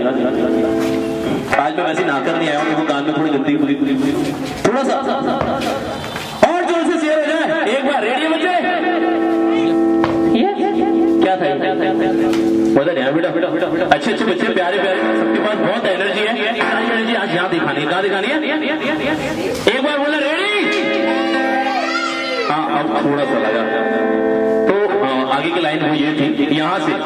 आज मैं वैसे नाकर नहीं आया हूँ, मेरे कान में थोड़ी गंदी थोड़ा सा और जोर से शेयर हो जाए एक बार। रेडी बच्चे? क्या था बता रहे बेटा? अच्छे अच्छे बच्चे, प्यारे प्यारे, सबके पास बहुत एनर्जी है। सारी एनर्जी आज यहाँ दिखानी है। कहाँ दिखानी है? एक बार बोला रेडी? हाँ, अब थोड़ा सा लगा तो आगे की लाइन वो ये थी, यहाँ से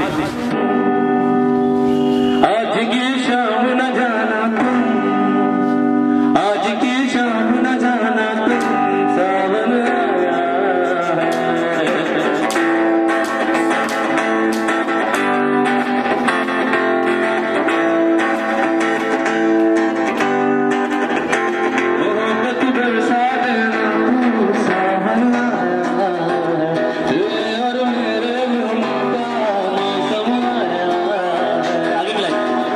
आज की शाम न जाना तुम, आज की शाम न जाना तुम, सावन आया मोहब्बत बरसा देना तू, सावन आया और मेरे मन का मौसम आया। आगे की लाइन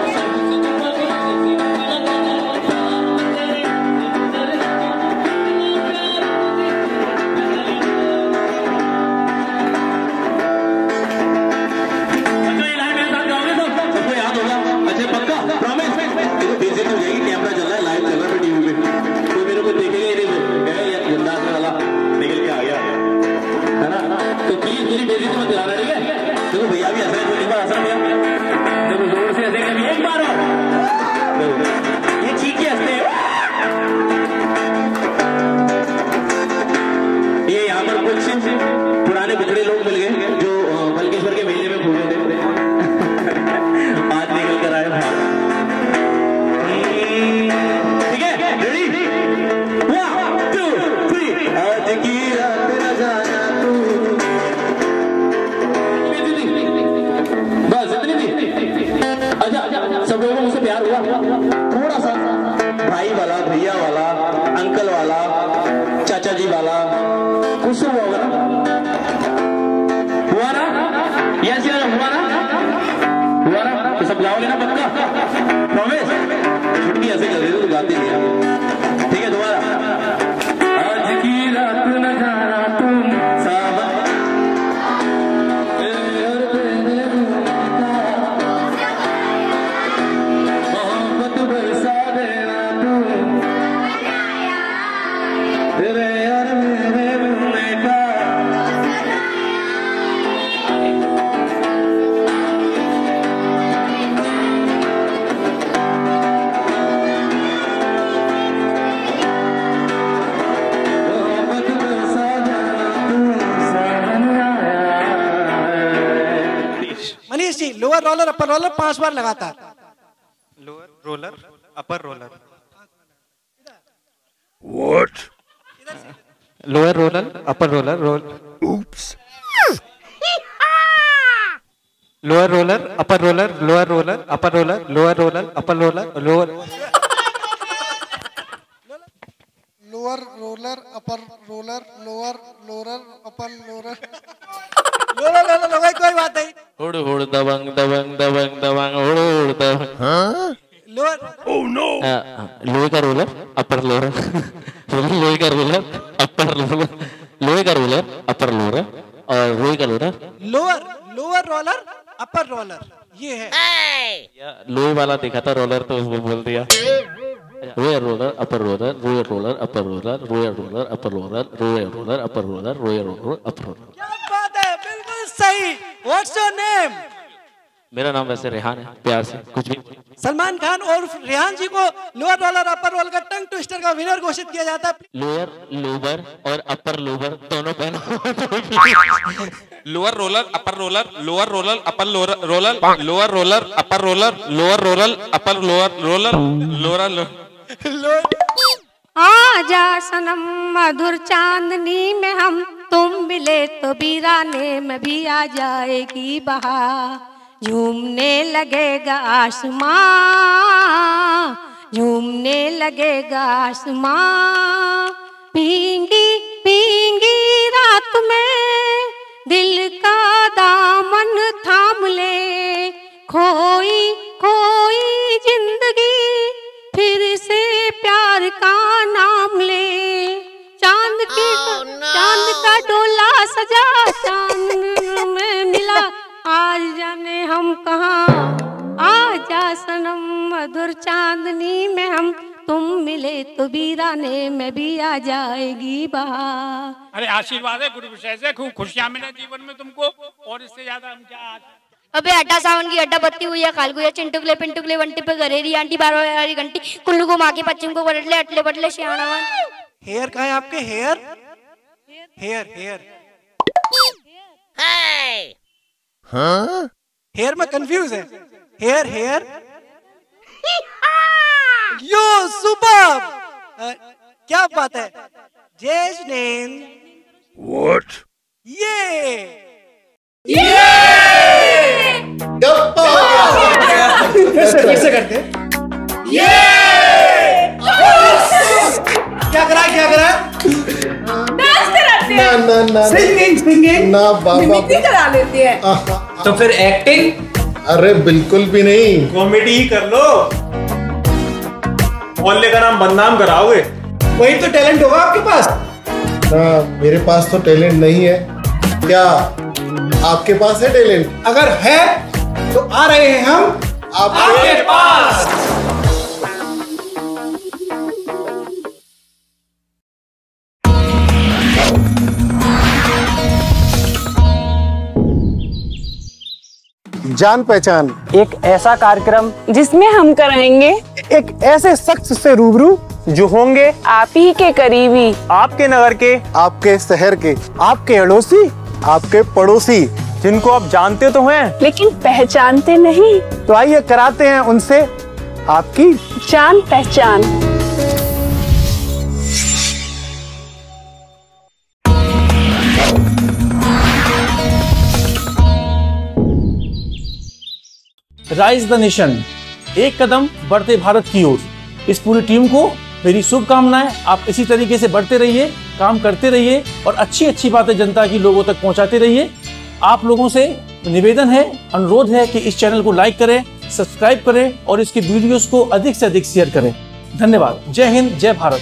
पुराने बिछड़े लोग मिल गए जो बल्केश्वर के मेले में घूमे थे, आज निकल कर आए बाहर। ठीक है, रेडी? 1 2 3 आज की रात न जाना तू, बस इतनी थी। अच्छा, सब लोगों को मुझसे प्यार हुआ थोड़ा सा, भाई वाला, भैया वाला, अंकल वाला, चाचा जी वाला, कुछ हुआ होगा ना? हुआ ना? यस यार, हुआ ना? हुआ ना? तो सब गाओगे ना पक्का? प्रॉमिस? छुट्टी ऐसे कर रहे हो तो गाते नहीं। ठीक है, दोबारा। आज की रात न जाना तुम, सावन मोहब्बत बरसा देना तुम, तेरे यार मेरे मिलने का। Manish ji, lower roller upper roller 5 बार लगातार। Lower roller upper roller, What? Lower roller upper roller, Oops. Lower roller upper roller, lower roller upper roller, lower roller upper roller, lower lower roller upper roller, lower roller upper lower lower roller हो गई, कोई बात नहीं। हुड़ हुड़ दबंग दबंग दबंग दबंग हुड़ हुड़ दबंग। Huh? Lower Oh no. लोहे का रोलर अपर लोअर, लोहे का रोलर अपर लोअर, लोहे का रोलर अपर लोअर और लोहे का roller. Lower lower roller upper roller, ये है। लोहे वाला देखा था रोलर तो उसको बोल दिया। Lower roller upper roller, lower roller upper roller, lower roller upper roller, lower roller upper roller, lower roller upper roller. क्या बात है, बिल्कुल सही। What's your name? मेरा नाम वैसे रेहान है, प्यार से कुछ भी। सलमान खान और रेहान जी को लोअर रोलर अपर रोलर का टंग ट्विस्टर का विनर घोषित किया जाता है। लोअर लोबर और अपर लोबर दोनों पहनो। Lower roller upper roller, lower roller upper roller, lower roller upper roller, lower roller upper lower roller, lower. आजा सनम मधुर चांदनी में हम, तुम मिले तो वीराने में भी आ जाएगी बहार। झूमने लगेगा आसमां, झूमने लगेगा आसमां। भींगी भींगी रात में दिल का दामन थाम ले, खोई खोई जिंदगी फिर से प्यार का नाम ले। चांद का डोला सजा चांद में मिला, आज जाने हम कहाँ। आजा सनम मधुर चांदनी में हम, तुम मिले तो वीराने में भी आ जाएगी बहार। अरे आशीर्वाद है गुरु विषय से, खूब खुशियां मिले जीवन में तुमको, और इससे ज्यादा हम क्या। अबे अड्डा सावन की अड्डा बत्ती हुई है, खालगुया चिंटुकले पिंटुकले वंटी पे गरेरी आंटी 12 वाली घंटी कुल्लू को माँ के पश्चिम को बटले अटले बटले श्याणावन। हेयर कहाँ है आपके? Hair hair hair Huh? Hair में कंफ्यूज है। हेयर हेयर यो सुपर, क्या बात है। जयस नेम What? ये फिर से करते ये क्या करा ना सिंगिंग ना बाबा करा लेते हैं। तो फिर एक्टिंग? अरे बिल्कुल भी नहीं, कॉमेडी ही कर लो। मोहल्ले का नाम बदनाम कराओगे। वही तो टैलेंट होगा आपके पास। ना मेरे पास तो टैलेंट नहीं है। क्या आपके पास है टैलेंट? अगर है तो आ रहे हैं हम आपके पास। जान पहचान, एक ऐसा कार्यक्रम जिसमें हम कराएंगे एक ऐसे शख्स से रूबरू जो होंगे आप ही के करीबी, आपके नगर के, आपके शहर के, आपके अड़ोसी, आपके पड़ोसी, जिनको आप जानते तो हैं लेकिन पहचानते नहीं। तो आइए कराते हैं उनसे आपकी जान पहचान। राइज द नेशन, एक कदम बढ़ते भारत की ओर। इस पूरी टीम को मेरी शुभकामनाएं। आप इसी तरीके से बढ़ते रहिए, काम करते रहिए और अच्छी अच्छी बातें जनता की लोगों तक पहुंचाते रहिए। आप लोगों से निवेदन है, अनुरोध है कि इस चैनल को लाइक करें, सब्सक्राइब करें और इसकी वीडियोस को अधिक से अधिक शेयर करें। धन्यवाद। जय हिंद, जय भारत।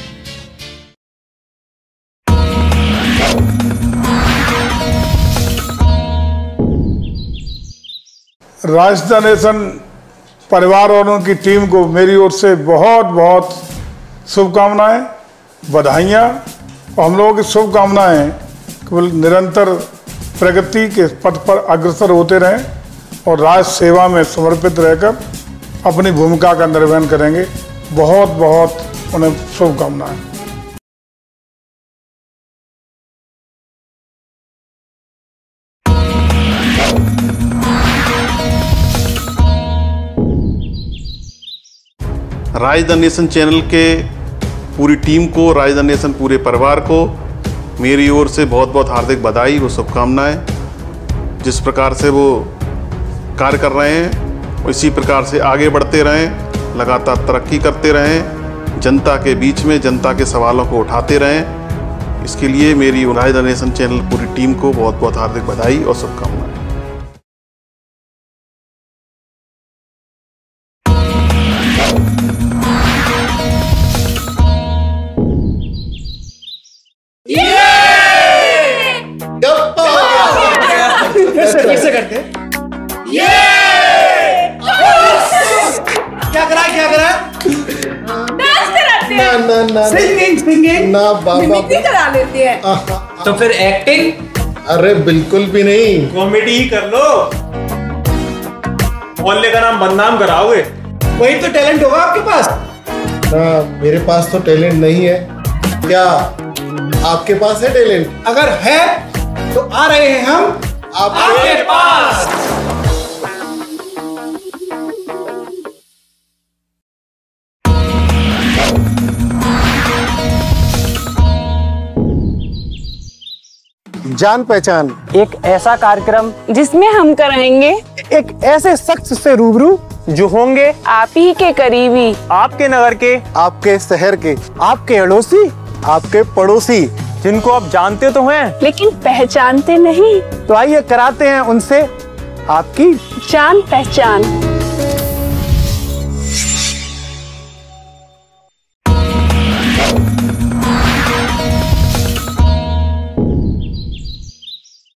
राइज द नेशन परिवार और उनकी टीम को मेरी ओर से बहुत बहुत शुभकामनाएं, बधाइयाँ। और हम लोगों की शुभकामनाएं केवल निरंतर प्रगति के पथ पर अग्रसर होते रहें और राष्ट्र सेवा में समर्पित रहकर अपनी भूमिका का निर्वहन करेंगे। बहुत बहुत उन्हें शुभकामनाएं। राइज द नेशन चैनल के पूरी टीम को, राइज द नेशन पूरे परिवार को मेरी ओर से बहुत बहुत हार्दिक बधाई व शुभकामनाएं। जिस प्रकार से वो कार्य कर रहे हैं इसी प्रकार से आगे बढ़ते रहें, लगातार तरक्की करते रहें, जनता के बीच में जनता के सवालों को उठाते रहें। इसके लिए मेरी राइज द नेशन चैनल पूरी टीम को बहुत बहुत हार्दिक बधाई और शुभकामनाएं। फिर से करते ये क्या करा ना सिंगिंग ना बाबा करा लेते हैं। तो फिर एक्टिंग? अरे बिल्कुल भी नहीं, कॉमेडी ही कर लो। मोहल्ले का नाम बदनाम कराओगे। वही तो टैलेंट होगा आपके पास। ना मेरे पास तो टैलेंट नहीं है। क्या आपके पास है टैलेंट? अगर है तो आ रहे हैं हम आपके पास। जान पहचान, एक ऐसा कार्यक्रम जिसमें हम कराएंगे एक ऐसे शख्स से रूबरू जो होंगे आप ही के करीबी, आपके नगर के, आपके शहर के, आपके अड़ोसी, आपके पड़ोसी, जिनको आप जानते तो हैं लेकिन पहचानते नहीं। तो आइए कराते हैं उनसे आपकी जान पहचान।